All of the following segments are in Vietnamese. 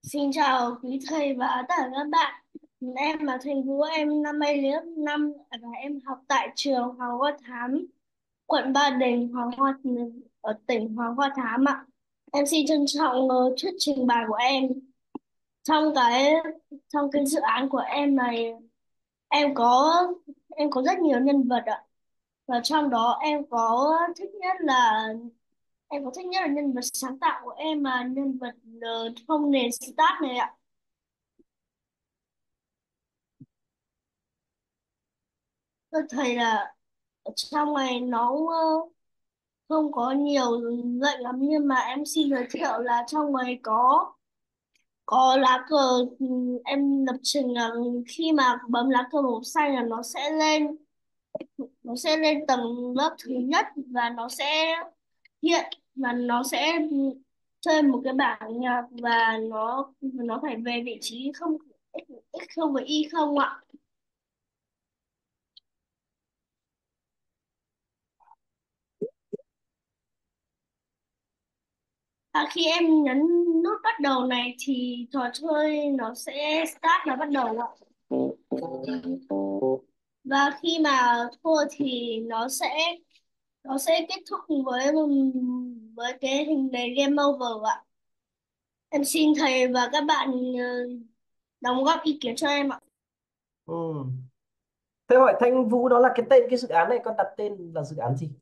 Xin chào quý thầy và tất cả các bạn. Em là Thành Vũ, em năm nay lớp 5 và em học tại trường Hoàng Hoa Thám, quận Ba Đình, ở tỉnh Hoàng Hoa Thám ạ. Em xin trân trọng thuyết trình bày của em. Trong cái trong cái dự án của em này, em có em có rất nhiều nhân vật ạ. Và trong đó em có thích nhất là nhân vật sáng tạo của em là nhân vật Thông nền Stark này ạ. Tôi thấy là ở trong này nó không có nhiều lệnh lắm, nhưng mà em xin giới thiệu là trong này có lá cờ. Em lập trình là khi mà bấm lá cờ màu xanh là nó sẽ lên tầng lớp thứ nhất, và hiện nó sẽ chơi một cái bảng nhạc, và nó phải về vị trí không x x không và y không ạ. Khi em nhấn nút bắt đầu này thì trò chơi nó sẽ start và bắt đầu ạ. Và khi mà thua thì nó sẽ kết thúc với cái hình đề game over ạ. Em xin thầy và các bạn đóng góp ý kiến cho em ạ. Ừ. Thế hỏi Thanh Vũ, đó là cái tên cái dự án này con đặt tên là dự án gì?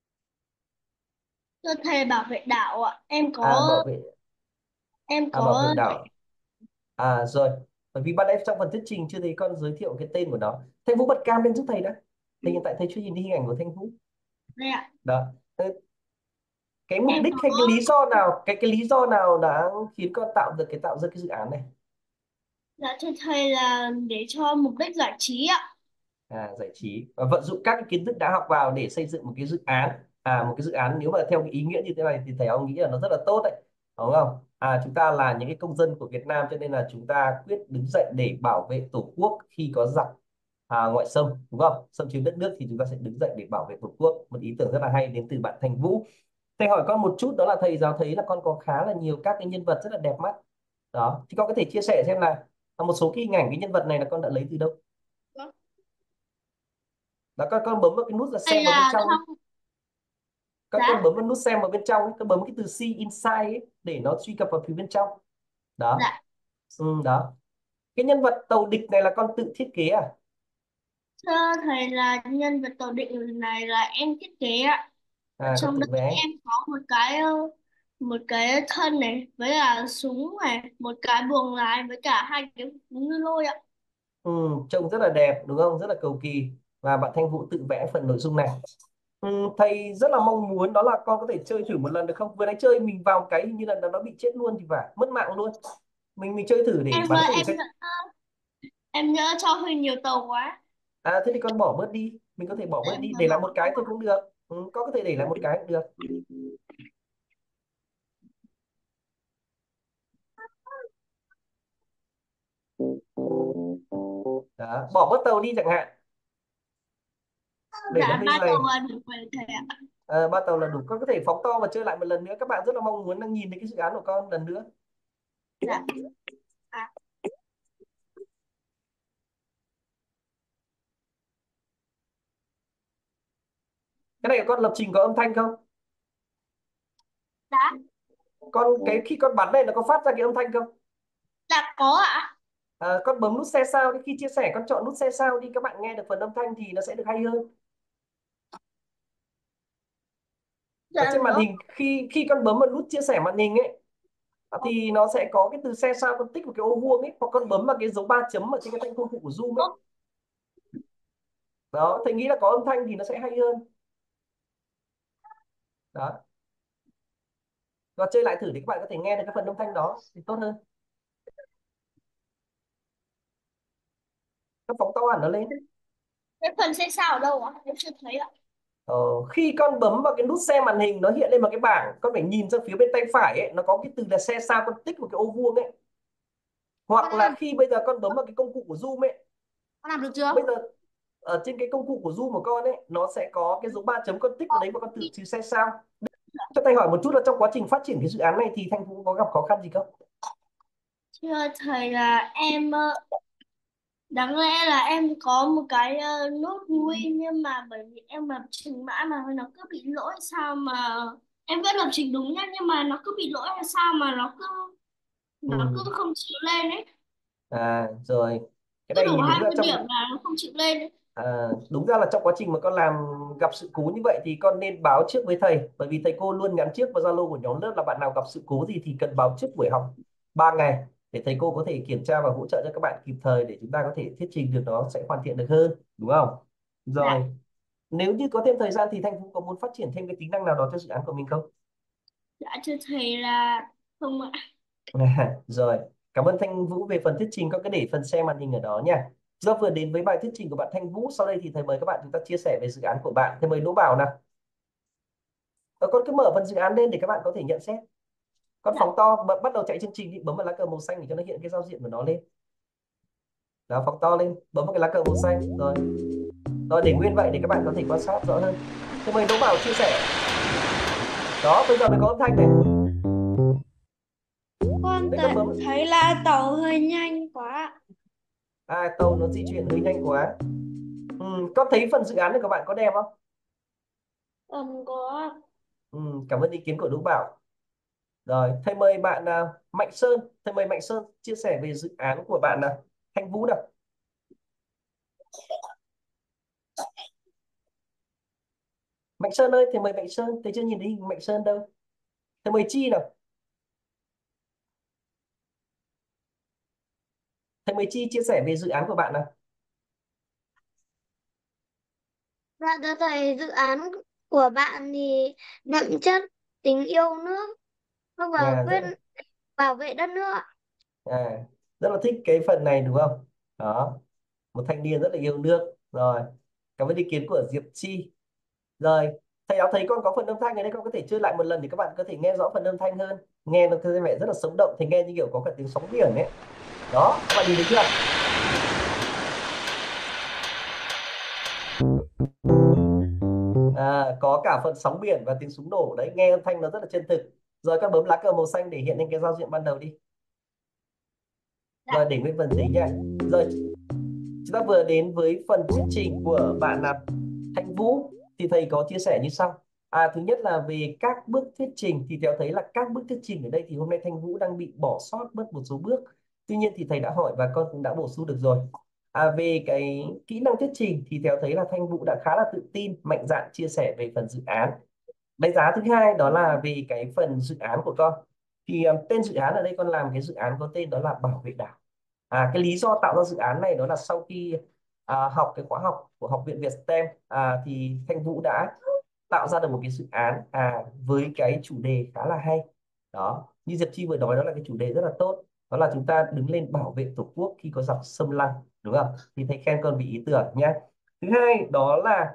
Thưa thầy, bảo vệ đảo ạ. em À có bảo vệ em bảo vệ có đảo. À rồi. Bởi vì ban nãy trong phần thuyết trình chưa thấy con giới thiệu cái tên của nó. Thanh Vũ bật cam lên giúp thầy đã. Thầy hiện tại thầy chưa nhìn thấy hình ảnh của Thanh Vũ. đây ạ. Đó. Thế cái mục em đích hay cái có lý do nào, cái lý do nào đã khiến con tạo ra cái dự án này? Dạ thưa thầy, là để cho mục đích giải trí ạ. Giải trí và vận dụng các cái kiến thức đã học vào để xây dựng một cái dự án. Một cái dự án nếu mà theo cái ý nghĩa như thế này thì thầy ông nghĩ là nó rất là tốt đấy, đúng không? Chúng ta là những cái công dân của Việt Nam, cho nên là chúng ta quyết đứng dậy để bảo vệ Tổ quốc khi có giặc ngoại xâm, đúng không, xâm chiếm đất nước, thì chúng ta sẽ đứng dậy để bảo vệ Tổ quốc. Một ý tưởng rất là hay đến từ bạn Thành Vũ. Thầy hỏi con một chút, đó là thầy giáo thấy là con có khá là nhiều các cái nhân vật rất là đẹp mắt. Đó thì con có thể chia sẻ xem là một số cái hình ảnh cái nhân vật này là con đã lấy từ đâu. Vâng. Đó, con bấm vào cái nút là Đây xem vào bên là trong ấy. trong Con giá. bấm vào nút xem vào bên trong ấy. Con bấm cái từ see inside ấy để nó truy cập vào phía bên trong. Đó. Dạ Đó, cái nhân vật tàu địch này là con tự thiết kế à? thưa thầy, là nhân vật tàu định này là em thiết kế ạ. Ở Con trong tự đấy vẽ. em có một cái thân này với là súng này, một cái buồng lái với cả hai cái ngư lôi ạ. Trông rất là đẹp đúng không, rất là cầu kỳ. Và bạn Thanh Vũ tự vẽ phần nội dung này. Thầy rất là mong muốn đó là con có thể chơi thử một lần được không? Vừa nãy chơi mình vào cái hình như là nó bị chết luôn thì phải, mất mạng luôn. Mình chơi thử để em bắn ơi, thử em xem. em nhớ cho hơi nhiều tàu quá. Thế thì con bỏ bớt đi, mình có thể bỏ bớt Em đi, vừa để lại bỏ một cái thôi cũng được. Con có thể để lại một cái cũng được. Đó, bỏ bớt tàu đi chẳng hạn, để nó dạ hơi ba tàu dày. và đủ về thầy ạ. Ba tàu là đủ, con có thể phóng to và chơi lại một lần nữa. Các bạn rất là mong muốn đang nhìn thấy cái dự án của con lần nữa. Dạ. À, Cái này con lập trình có âm thanh không? đã. Cái khi con bắn này nó có phát ra cái âm thanh không? Dạ có ạ. Con bấm nút xe sao đi, khi chia sẻ con chọn nút xe sao đi, các bạn nghe được phần âm thanh thì nó sẽ được hay hơn. Ở Dạ trên màn được. hình, khi khi con bấm vào nút chia sẻ màn hình ấy, thì nó sẽ có cái từ xe sao, con tích vào cái ô vuông ấy, hoặc con bấm vào cái dấu ba chấm ở trên cái thanh công cụ của Zoom ấy. Ố, Đó, thầy nghĩ là có âm thanh thì nó sẽ hay hơn. Đó, và chơi lại thử thì các bạn có thể nghe được cái phần âm thanh đó thì tốt hơn. Các phóng to hẳn nó lên. cái phần xây sao ở đâu ạ? Em chưa thấy ạ. Ờ, khi con bấm vào cái nút xe màn hình, nó hiện lên một cái bảng, con phải nhìn sang phía bên tay phải ấy, nó có cái từ là xe sao, con tích vào cái ô vuông ấy. Con Hoặc đã là làm khi bây giờ con bấm vào cái công cụ của Zoom ấy, con làm được chưa? bây giờ ở trên cái công cụ của Zoom của con ấy, nó sẽ có cái dấu ba chấm, con tích vào đấy và con tự trừ xe sao. Cho thầy hỏi một chút là trong quá trình phát triển cái dự án này thì Thanh Vũ có gặp khó khăn gì không? Thưa thầy là em đáng lẽ là em có một cái nốt nguy, nhưng mà bởi vì em lập trình mãi mà nó cứ bị lỗi sao mà em vẫn lập trình đúng nhá, nhưng mà nó cứ bị lỗi hay sao mà nó cứ Ừ. không chịu lên ấy. Rồi cái Cứ này đủ thì đúng là 20 điểm trong là nó không chịu lên ấy. đúng ra là trong quá trình mà con làm gặp sự cố như vậy thì con nên báo trước với thầy, bởi vì thầy cô luôn nhắn trước vào Zalo của nhóm lớp là bạn nào gặp sự cố gì thì cần báo trước buổi học 3 ngày để thầy cô có thể kiểm tra và hỗ trợ cho các bạn kịp thời để chúng ta có thể thuyết trình được, nó sẽ hoàn thiện được hơn, đúng không? Dạ, Rồi, nếu như có thêm thời gian thì Thanh Vũ có muốn phát triển thêm cái tính năng nào đó cho dự án của mình không? dạ thưa thầy là không ạ. Rồi, cảm ơn Thanh Vũ về phần thuyết trình, có cái để phần share màn hình ở đó nha. Do vừa đến với bài thuyết trình của bạn Thanh Vũ, sau đây thì thầy mời các bạn chúng ta chia sẻ về dự án của bạn. Thầy mời Đỗ Bảo nào. Con cứ mở phần dự án lên để các bạn có thể nhận xét. Con Dạ, phóng to, bắt đầu chạy chương trình đi, bấm vào lá cờ màu xanh để cho nó hiện cái giao diện của nó lên. Đó, phóng to lên, bấm vào cái lá cờ màu xanh. Rồi, rồi để nguyên vậy để các bạn có thể quan sát rõ hơn. Thầy mời Đỗ Bảo chia sẻ. Đó, bây giờ mới có âm thanh này. Con Đấy, con bấm. thấy là tàu hơi nhanh quá. Tàu nó di chuyển hơi nhanh quá. Con thấy phần dự án này của bạn có đẹp không? Có. Cảm ơn ý kiến của Đỗ Bảo. Rồi, thầy mời bạn Mạnh Sơn, thầy mời Mạnh Sơn chia sẻ về dự án của bạn Thanh Vũ nào. Mạnh Sơn ơi, thầy mời Mạnh Sơn, thầy chưa nhìn thấy hình Mạnh Sơn đâu. Thầy mời Chi nào, thầy mời Chi chia sẻ về dự án của bạn nào. Dạ thưa thầy, dự án của bạn thì đậm chất tình yêu nước và Rất quyết bảo vệ đất nước ạ. rất là thích cái phần này đúng không? Đó, một thanh niên rất là yêu nước. Rồi, cảm ơn ý kiến của Diệp Chi. Rồi, thầy đã thấy con có phần âm thanh ở đây, con có thể chơi lại một lần để các bạn có thể nghe rõ phần âm thanh hơn. Nghe nó có vẻ rất là sống động, thì nghe như kiểu có cả tiếng sóng biển ấy. Đó, các bạn nhìn thấy chưa? Có cả phần sóng biển và tiếng súng nổ đấy, nghe âm thanh nó rất là chân thực. Rồi các bấm lá cờ màu xanh để hiện lên cái giao diện ban đầu đi. Rồi dạ. để nguyên phần giấy nha. Rồi chúng ta vừa đến với phần thuyết trình của bạn là Thanh Vũ, thì thầy có chia sẻ như sau. Thứ nhất là về các bước thuyết trình thì theo thấy là các bước thuyết trình ở đây thì hôm nay Thanh Vũ đang bị bỏ sót mất một số bước. Tuy nhiên thì thầy đã hỏi và con cũng đã bổ sung được rồi. Về cái kỹ năng thuyết trình thì theo thấy là Thanh Vũ đã khá là tự tin, mạnh dạn chia sẻ về phần dự án. Đánh giá thứ hai đó là về cái phần dự án của con. Thì tên dự án ở đây con làm cái dự án có tên đó là Bảo vệ đảo. Cái lý do tạo ra dự án này đó là sau khi học cái khóa học của Học viện Việt STEM, thì Thanh Vũ đã tạo ra được một cái dự án với cái chủ đề khá là hay. Đó, như Diệp Chi vừa nói, đó là cái chủ đề rất là tốt, đó là chúng ta đứng lên bảo vệ Tổ quốc khi có giặc xâm lăng, đúng không? Thì thầy khen con vì ý tưởng nhé. Thứ hai đó là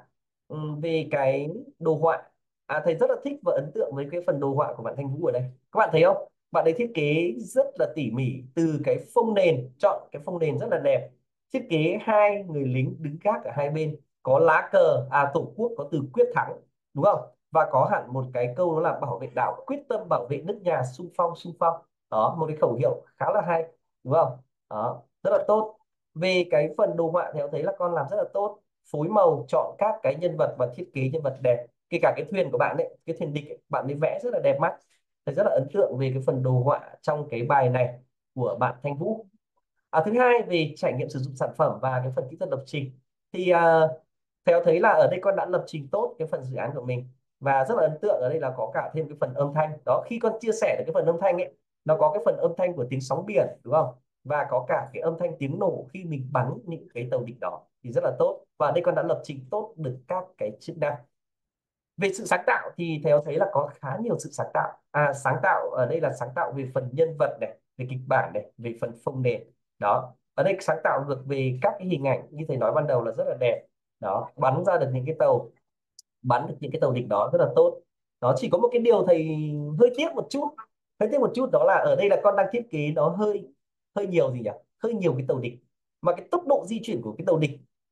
về cái đồ họa. Thầy rất là thích và ấn tượng với cái phần đồ họa của bạn Thanh Vũ ở đây. Các bạn thấy không, bạn ấy thiết kế rất là tỉ mỉ, từ cái phông nền, chọn cái phông nền rất là đẹp, thiết kế hai người lính đứng gác ở hai bên, có lá cờ Tổ quốc có từ quyết thắng, đúng không? Và có hẳn một cái câu đó là bảo vệ đảo, quyết tâm bảo vệ nước nhà, xung phong xung phong. Đó, một cái khẩu hiệu khá là hay, đúng không? Đó, rất là tốt. Về cái phần đồ họa thì em thấy là con làm rất là tốt, phối màu, chọn các cái nhân vật và thiết kế nhân vật đẹp. Kể cả cái thuyền của bạn ấy, cái thuyền địch ấy, bạn ấy vẽ rất là đẹp mắt. Thầy rất là ấn tượng về cái phần đồ họa trong cái bài này của bạn Thanh Vũ. Thứ hai về trải nghiệm sử dụng sản phẩm và cái phần kỹ thuật lập trình thì theo thấy là ở đây con đã lập trình tốt cái phần dự án của mình, và rất là ấn tượng ở đây là có cả thêm cái phần âm thanh đó. Khi con chia sẻ được cái phần âm thanh ấy, nó có cái phần âm thanh của tiếng sóng biển, đúng không? Và có cả cái âm thanh tiếng nổ khi mình bắn những cái tàu địch đó, thì rất là tốt, và đây con đã lập trình tốt được các cái chức năng. Về sự sáng tạo thì theo thấy là có khá nhiều sự sáng tạo. Sáng tạo ở đây là sáng tạo về phần nhân vật này, về kịch bản này, về phần phông nền. Đó, ở đây sáng tạo được về các cái hình ảnh như thầy nói ban đầu là rất là đẹp. Đó, bắn ra được những cái tàu, bắn được những cái tàu địch đó rất là tốt. Đó, chỉ có một cái điều thầy hơi tiếc một chút, hơi tiếc một chút, đó là ở đây là con đang thiết kế nó hơi hơi nhiều gì nhỉ, hơi nhiều cái tàu địch, mà cái tốc độ di chuyển của cái tàu địch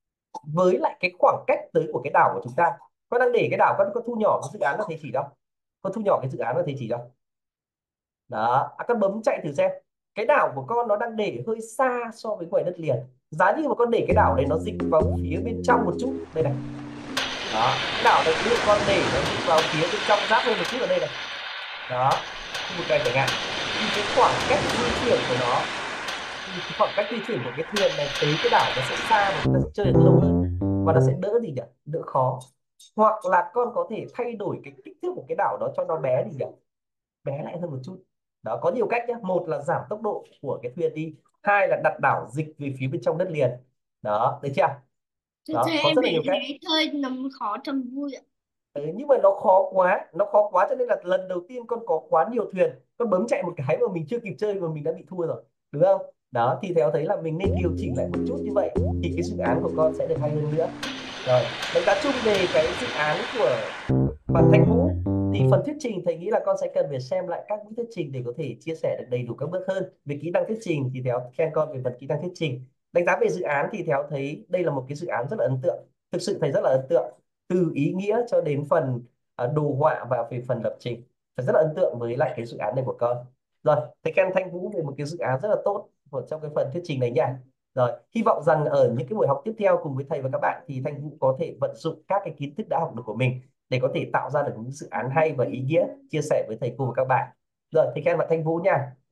với lại cái khoảng cách tới của cái đảo của chúng ta. Con đang để cái đảo, con thu nhỏ cái dự án là thầy chỉ đâu, con thu nhỏ cái dự án là thầy chỉ đâu. Đó, con bấm chạy thử xem. cái đảo của con nó đang để hơi xa so với ngoài đất liền. Giá như mà con để cái đảo này nó dịch vào phía bên trong một chút đây này, đó, cái đảo này ví dụ con để nó dịch vào phía bên trong giáp lên một chút ở đây này, đó, một cái chẳng hạn, thì cái khoảng cách di chuyển của nó, khoảng cách di chuyển của cái thuyền này tới cái đảo nó sẽ xa và chúng ta sẽ chơi được lâu hơn, và nó sẽ đỡ gì nhỉ, đỡ khó. Hoặc là con có thể thay đổi cái kích thước của cái đảo đó cho nó bé gì nhỉ, bé lại hơn một chút. Đó, có nhiều cách nhé, một là giảm tốc độ của cái thuyền đi, hai là đặt đảo dịch về phía bên trong đất liền. Đó, được chưa? Thế Đó, có em rất là thấy nhiều cách. thế chơi nằm khó trầm vui ạ. Ừ, nhưng mà nó khó quá cho nên là lần đầu tiên con có quá nhiều thuyền, con bấm chạy một cái mà mình chưa kịp chơi mà mình đã bị thua rồi, đúng không? Đó, thì theo thấy là mình nên điều chỉnh lại một chút như vậy thì cái dự án của con sẽ được hay hơn nữa. Rồi, đánh giá chung về cái dự án của bạn Thanh Vũ thì phần thuyết trình thầy nghĩ là con sẽ cần phải xem lại các bước thuyết trình để có thể chia sẻ được đầy đủ các bước hơn. Về kỹ năng thuyết trình thì theo khen con về phần kỹ năng thuyết trình. Đánh giá về dự án thì theo thấy đây là một cái dự án rất là ấn tượng, thực sự thầy rất là ấn tượng, từ ý nghĩa cho đến phần đồ họa và về phần lập trình, thầy rất là ấn tượng với lại cái dự án này của con. Rồi, thầy khen Thanh Vũ về một cái dự án rất là tốt trong cái phần thuyết trình này nha. Rồi, hy vọng rằng ở những cái buổi học tiếp theo cùng với thầy và các bạn thì Thanh Vũ có thể vận dụng các cái kiến thức đã học được của mình để có thể tạo ra được những dự án hay và ý nghĩa chia sẻ với thầy cô và các bạn. Rồi, thầy khen bạn Thanh Vũ nha.